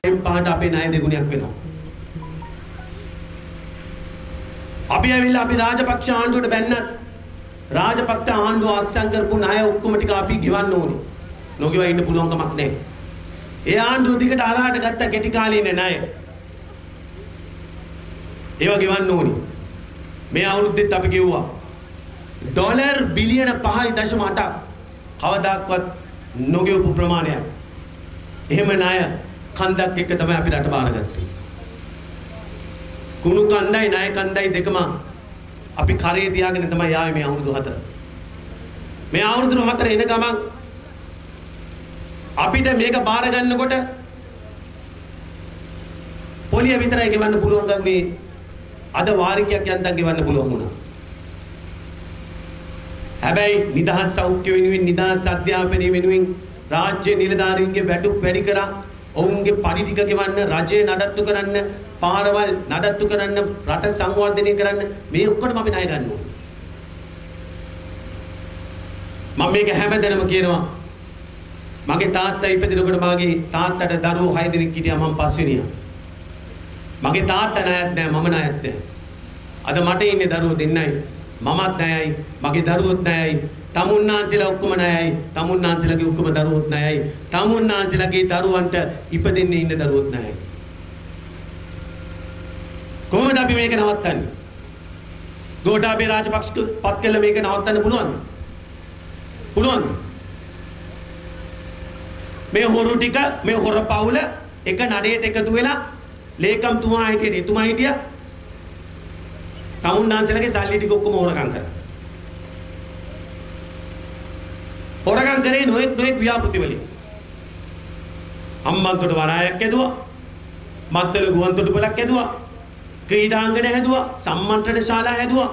පහට අපේ ණය දෙගුණයක් වෙනවා. අපි ඇවිල්ලා අපි රාජපක්ෂ ආණ්ඩුවට බැන්නත් රාජපක්ෂ ආණ්ඩුව අස්සම් කරපු ණය ඔක්කොම ටික අපි ගෙවන්න ඕනේ. නොගෙව ඉන්න පුළුවන් කමක් නැහැ. ඒ ආණ්ඩුව දිගට අරහට ගත්ත කෙටි කාලීන ණය. ඒවා ගෙවන්න ඕනේ. මේ අවුරුද්දෙත් අපි ගෙවුවා. ඩොලර් බිලියන 5.8ක් කවදාක්වත් නොගෙවපු ප්‍රමාණයක්. එහෙම ණය කන්දක් එක තමයි අපි රට බාරගත්තේ. කුණු කන්දයි ණය කන්දයි දෙකම අපි කරේ තියාගෙන තමයි ආවේ මේ අවුරුදු 4. මේ අවුරුදු 4 එන ගමන් අපිට මේක බාර ගන්නකොට පොලිය විතරයි ගෙවන්න පුළුවන් ගන්නේ. අද වාරිකයක් යන්තම් ගෙවන්න පුළුවන් වුණා. හැබැයි නිදහස් සෞඛ්‍ය වෙනුවෙන් නිදහස් අධ්‍යාපනය වෙනුවෙන් රාජ්‍ය නිලධාරීන්ගේ වැඩුක් වැඩි කරා ඔවුන්ගේ පඩි ටික ගෙවන්න රජය නඩත්තු කරන්න පාරවල් නඩත්තු කරන්න රට සංවර්ධනය කරන්න මේ ඔක්කොම අපි ණය ගන්න ඕනේ. මම මේක හැමදැනම කියනවා. මගේ තාත්තා ඉපදිනකොට මගේ තාත්තට දරුවෝ 6 දෙනෙක් හිටියා මම පස්වෙනියා. මගේ තාත්තා ණයත් නැහැ මම ණයත් නැහැ. අද මට ඉන්නේ දරුවෝ දෙන්නයි. මමත් ණයයි මගේ දරුවොත් ණයයි. තමුන්නාන්සලා ඔක්කොම ණයයි. තමුන්නාන්සලාගේ ඔක්කොම දරුවොත් ණයයි. තමුන්නාන්සලාගේ දරුවන්ට ඉපදෙන්න ඉන්න දරුවොත් ණයයි. කොහොමද අපි මේක නවත්තන්නේ? ගෝඨාභය රාජපක්ෂ පත් කළ මේක නවත්තන්න පුළුවන්ද? පුළුවන්ද? මේ හොරු ටික මේ හොර පවුල එක නඩේට එකතු වෙලා ලේකම්තුමා හිටියේ එතුමා හිටියා. තමුන්නාන්සලාගේ සල්ලි ටික ඔක්කොම හොරකම් කරා. හොරගම් කරේ නොඑක් ව්‍යාපෘති වලින්. අම්මන්තොට වරායක් ඇදුවා. මත්තල ගුවන් තොටුපළක් ඇදුවා. ක්‍රීඩාංගන හැදුවා. සම්මන්ත්‍රණ ශාලා හැදුවා.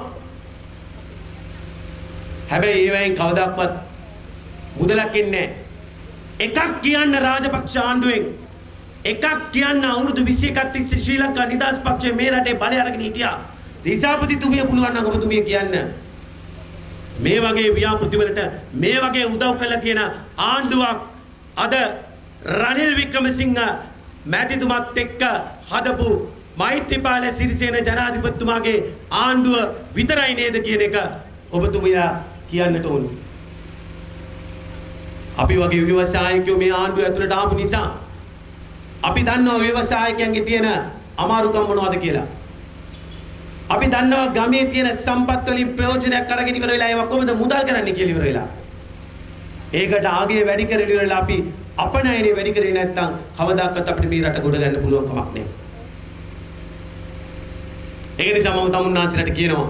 හැබැයි ඒවෙන් කවදාවත් මුදලක් ඉන්නේ නැහැ. එකක් කියන්න රාජපක්ෂ ආණ්ඩුවෙන් එකක් කියන්න අවුරුදු 21ක් තිස්සේ ශ්‍රී ලංකා නිදහස් පක්ෂය මේ රටේ බලය අරගෙන හිටියා. දිසාපතිතුමිය පුළුවන් නම් ඔබතුමිය කියන්න. මේ වගේ ව්‍යාපෘති වලට මේ වගේ උදව් කළා කියන ආණ්ඩුවක් අද රනිල් වික්‍රමසිංහ මැතිතුමත් එක්ක හදපු මෛත්‍රීපාල සිරිසේන ජනාධිපතිතුමාගේ ආණ්ඩුව විතරයි නේද කියන එක ඔබතුමියා කියන්නට ඕනේ. අපි වගේ ව්‍යවසායකයෝ මේ ආණ්ඩුව ඇතුළට ආපු නිසා අපි දන්නවා ව්‍යවසායකයන්ගේ තියෙන අමාරුකම් මොනවද කියලා. අපි දන්නවා ගමේ තියෙන සම්පත් වලින් ප්‍රයෝජනයක් අරගෙන ඉවර වෙලා ඒවා කොහොමද මුදල් කරන්නේ කියලා ඉවර වෙලා. ඒකට ආගේ වැඩි කරගෙන ඉවර වෙලා අපි අපනයනේ වැඩි කරේ නැත්නම් කවදාකවත් අපිට මේ රට ගොඩ ගන්න පුළුවන් කමක් නැහැ. ඒක නිසා මම තමුන්නාන්සලට කියනවා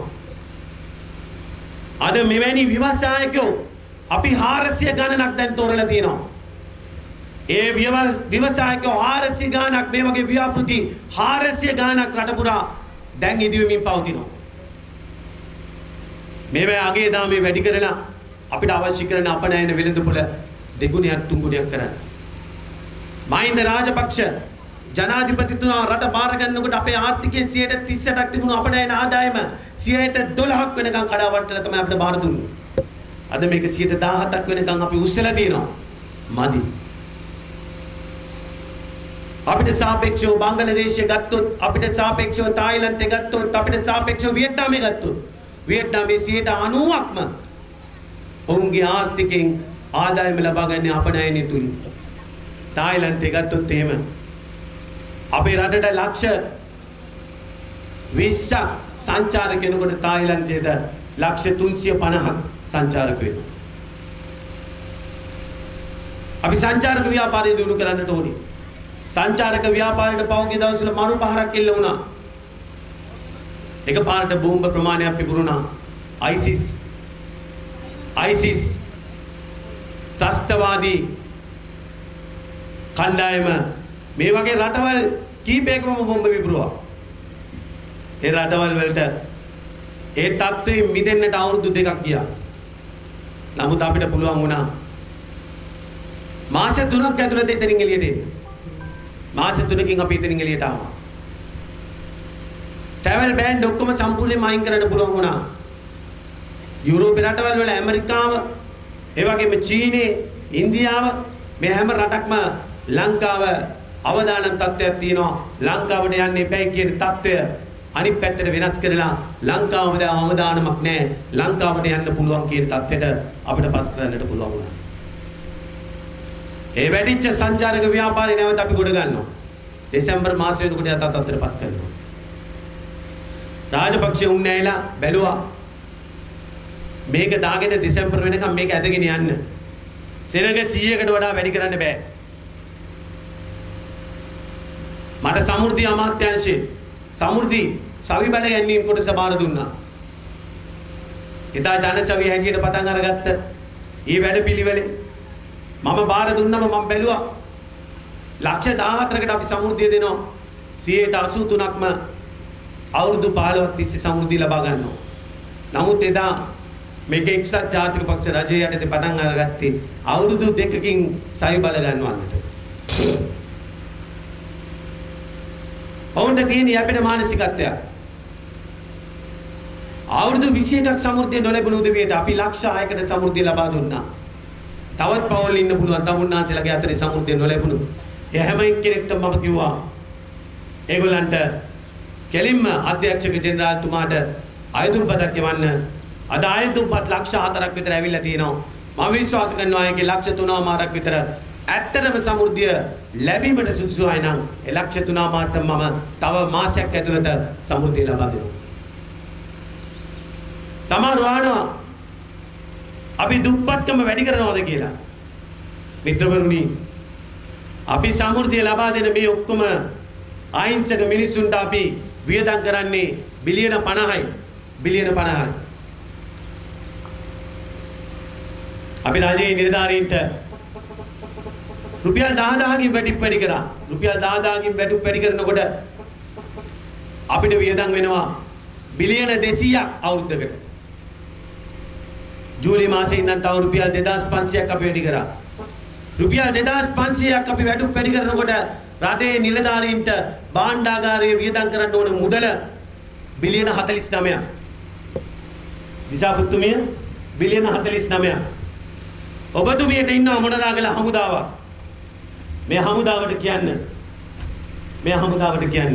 අද මෙවැනි ව්‍යවසායකයෝ අපි 400 ගණනක් දැන් තෝරලා තියෙනවා. ඒ ව්‍යවසායකයෝ 400 ගණනක් මේ වගේ ව්‍යාපෘති 400 ගණනක් රට පුරා දැන් ඉදිවෙමින් පවතිනවා. මේවා අගේ දාමේ වැඩි කරලා අපිට අවශ්‍ය කරන අපනයන වෙළඳපොළ දෙගුණයක් තුන්ගුණයක් කරන්න. මහින්ද රාජපක්ෂ ජනාධිපතිතුමා රට බාර ගන්නකොට අපේ ආර්ථිකයේ 38%ක් තිබුණු අපනයන ආදායම 12%ක් වෙනකන් කඩාවැටලා තමයි අපිට බාර දුන්නේ. අද මේක 17%ක් වෙනකන් අපි උස්සලා තියෙනවා. මදි. අපිට සාපේක්ෂව බංගලාදේශය ගත්තොත් අපිට සාපේක්ෂව තායිලන්තය ගත්තොත් අපිට සාපේක්ෂව වියට්නාමය ගත්තොත් වියට්නාමයේ 90%ක්ම ඔවුන්ගේ ආර්ථිකයෙන් ආදායම ලබා ගන්න අපනයනේ තුලින්. තායිලන්තය ගත්තොත් එහෙම අපේ රටට ලක්ෂ 20ක් සංචාරක කෙනෙකුට තායිලන්තයට ලක්ෂ 350ක් සංචාරක වෙනවා. අපි සංචාරක ව්‍යාපාරය දියුණු කරන්නට ඕනේ. සංචාරක ව්‍යාපාරයට පහුගිය දවස්වල මරු පහරක් එල්ල වුණා. එකපාරට බෝම්බ ප්‍රමාණයක් පිපුරුණා. ISIS ත්‍රස්තවාදී කණ්ඩායම මේ වගේ රටවල් කීපයකම බෝම්බ විපුරුවා. ඒ රටවල් වලට ඒ තත්ත්වයෙන් මිදෙන්නට අවුරුදු 2ක් ගියා. නමුත් අපිට පුළුවන් වුණා මාස 3ක් ඇතුළත එතනින් එළියට එන්න. මාස 3කින් අපි එතනින් එළියට ආවා. ට්‍රැවල් බෑන් ඔක්කොම සම්පූර්ණයෙන්ම අයින් කරන්න පුළුවන් වුණා. යුරෝපේ රටවල් වල ඇමරිකාව, ඒ වගේම චීනේ, ඉන්දියාව මේ හැම රටක්ම ලංකාව අවදානම් තත්ත්වයක් තියෙනවා. ලංකාවට යන්න එපයි කියන තත්ත්වය අනිත් පැත්තට වෙනස් කරලා ලංකාවද අවදානමක් නැහැ. ලංකාවට යන්න පුළුවන් කියන තත්ත්වයට අපිට පත් කරන්නට පුළුවන් වුණා. ඒ වැඩිච්ච සංචාරක ව්‍යාපාරේ නැවත අපි ගොඩ ගන්නවා. දෙසැම්බර් මාසෙ වෙනකොට යත තත්ත්වයටපත් කරනවා. රාජපක්ෂ උන්නේ නැයිලා බැලුවා. මේක දාගෙන දෙසැම්බර් වෙනකම් මේක ඇදගෙන යන්න. සෙනග 100කට වඩා වැඩි කරන්න බෑ. මට සමෘද්ධි අමාත්‍යාංශයේ සමෘද්ධි සවි බල ගැනීම කොටස බාර දුන්නා. එදා ජනසවි හැටියට පටන් අරගත්ත ඊ වැඩපිළිවෙලේ මම බාර දුන්නම මම බැලුවා ලක්ෂ 14කට අපි සමෘද්ධිය දෙනවා 83%ක්ම අවුරුදු 15ක් තිස්සේ සමෘද්ධිය ලබා ගන්නවා. නමුත් එදා මේක එක්සත් ජාතික පක්ෂ රජය යටතේ පටන් අරගත්තේ අවුරුදු 2කින් සවි බල ගන්නවන්නට. ඔවුන්ට තියෙන යැපෙන මානසිකත්වය. අවුරුදු 21ක් සමෘද්ධිය නොලැබුණු උදවියට අපි ලක්ෂ 6කට සමෘද්ධිය ලබා දුන්නා. තවත් පවුල් ඉන්න පුළුවන් තමුන්නාන්සේලාගේ අතරේ සමෘද්ධිය නොලැබුණු. ඒ හැම කෙනෙක්ටම මම කිව්වා ඒගොල්ලන්ට කෙලින්ම අධ්‍යක්ෂක ජෙනරාල්තුමාට ආයුධපතක් යවන්න. අද ආයුධපත් ලක්ෂ 4ක් විතර ඇවිල්ලා තියෙනවා. මම විශ්වාස කරනවා ඒකේ ලක්ෂ 3මාරක් විතර ඇත්තටම සමෘද්ධිය ලැබීමට සුදුසුයි නම් ඒ ලක්ෂ 3මාරට මම තව මාසයක් ඇතුළත සමෘද්ධිය ලබා දෙනවා. සමහරව අහනවා අපි දුප්පත්කම වැඩි කරනවද කියලා. මිත්‍රවරුනි අපි සමෘද්ධිය ලබා දෙන මේ ඔක්කොම අහිංසක මිනිස්සුන්ට අපි වියදම් කරන්නේ බිලියන 50යි. බිලියන 50යි. අපි රජයේ නිලධාරීන්ට රුපියල් 10000කින් වැඩි කරා. රුපියල් 10000කින් වැඩි කරනකොට අපිට වියදම් වෙනවා බිලියන 200ක් අවුරුද්දකට. ජූලි මාසේ ඉඳන් තව රුපියල් 2500ක් අපි වැඩි කරා. රුපියල් 2500ක් අපි වැඩි කරනකොට රටේ නිලධාරීන්ට භාණ්ඩාගාරයේ වියදම් කරන්න ඕන මුදල බිලියන 49ක්. දිසාපුත්තුමිය බිලියන 49ක්. ඔබතුමියට ඉන්න මොනරාගල හමුදාවක්. මේ හමුදාවට කියන්න.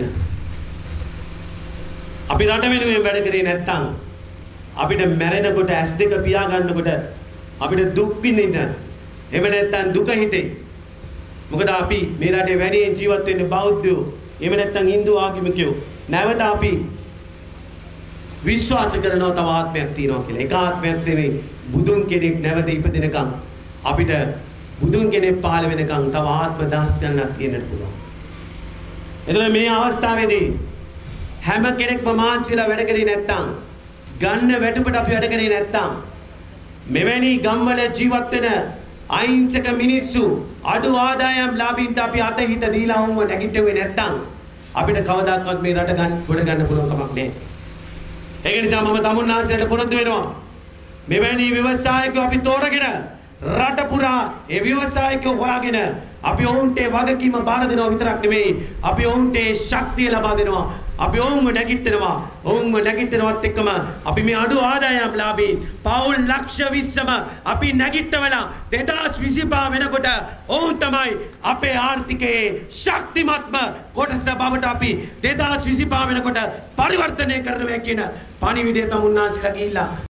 අපි රට වෙනුවෙන් වැඩ කරේ නැත්තම් අපිට මැරෙනකොට S2 පියා ගන්නකොට අපිට දුක් විඳින්න. එහෙම නැත්තම් දුක හිතේ. මොකද අපි මේ රටේ වැඩියෙන් ජීවත් වෙන්නේ බෞද්ධයෝ. එහෙම නැත්තම් Hindu ආගමිකයෝ. නැවත අපි විශ්වාස කරනවා තව ආත්මයක් තියෙනවා කියලා. ඒක ආත්මයක් නෙවෙයි. බුදුන් කෙනෙක් නැවත ඉපදෙනකම් අපිට බුදුන් කෙනෙක් පහළ වෙනකම් තව ආත්ම දහස් ගණනක් තියෙන්නට පුළුවන්. එතකොට මේ අවස්ථාවේදී හැම කෙනෙක්ම මාංශිලා වැඩ කරේ නැත්තම් ගන්න වැටුපට අපි වැඩ කරේ නැත්තම් මෙවැනි ගම්වල ජීවත් වෙන අහිංසක මිනිස්සු අඩු ආදායම් ලාභීන්ට අපි අත හිත දීලා වුන්ව නැගිටුවේ නැත්තම් අපිට කවදාවත් මේ රට ගොඩ ගන්න පුළුවන් කමක් නැහැ. ඒක නිසා මම තමුන්නාන්සේට පොරොන්දු වෙනවා. මෙවැනි ව්‍යවසායකයෝ අපි තෝරගෙන රට පුරා ඒ ව්‍යවසායකයෝ හොයාගෙන අපි ඔවුන්ට වගකීම බාර දෙනවා විතරක් නෙමෙයි අපි ඔවුන්ට ශක්තිය ලබා දෙනවා. අපි ඔවුන්ව නැගිටිනවා. ඔවුන්ව නැගිටිනවත් එක්කම අපි මේ අඩු ආදායම් ලාභී පවුල් ලක්ෂ 20ම අපි නැගිටවලා 2025 වෙනකොට ඔවුන් තමයි අපේ ආර්ථිකයේ ශක්තිමත්ම කොටස බවට අපි 2025 වෙනකොට පරිවර්තනය කරනවා කියන පණිවිඩය තමුන්නාන්සලා ගිහිල්ලා